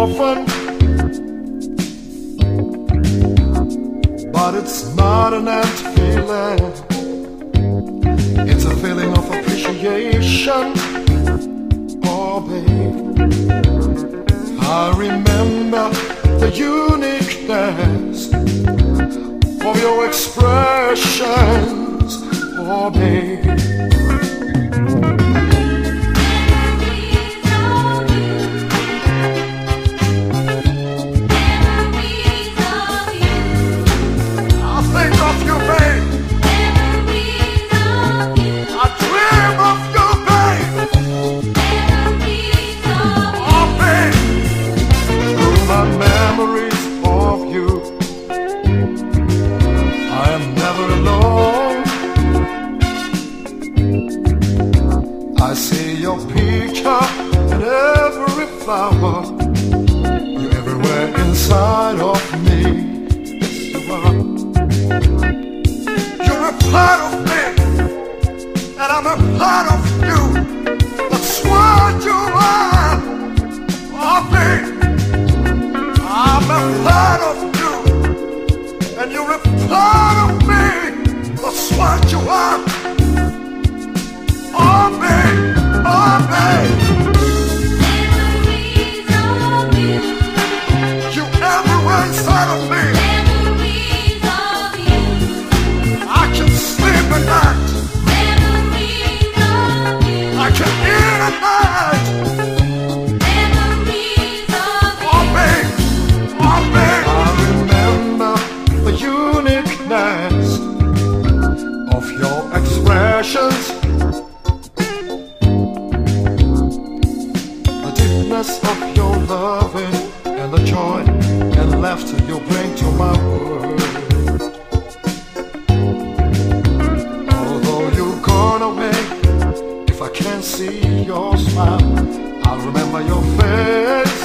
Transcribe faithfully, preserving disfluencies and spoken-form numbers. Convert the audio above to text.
often, but it's not an empty feeling. It's a feeling of appreciation. Oh, babe, I remember the uniqueness of your expressions. Oh, babe. I see your picture in every flower. You're everywhere inside of me. Yes, you are. You're a part of me, and I'm a part of you. That's what you are. Oh, babe, I'm a part of you, and you're a part of me. That's what you are. Oh, babe, oh, babe. Memories of you. You everywhere inside of me. Memories of you. I can sleep at night. Memories of you. I can eat at night. Memories of you. Oh, babe, oh, babe. I remember the uniqueness of your expressions. Of your loving and the joy and laughter you bring to my world. Although you've gone away, if I can't see your smile, I'll remember your face.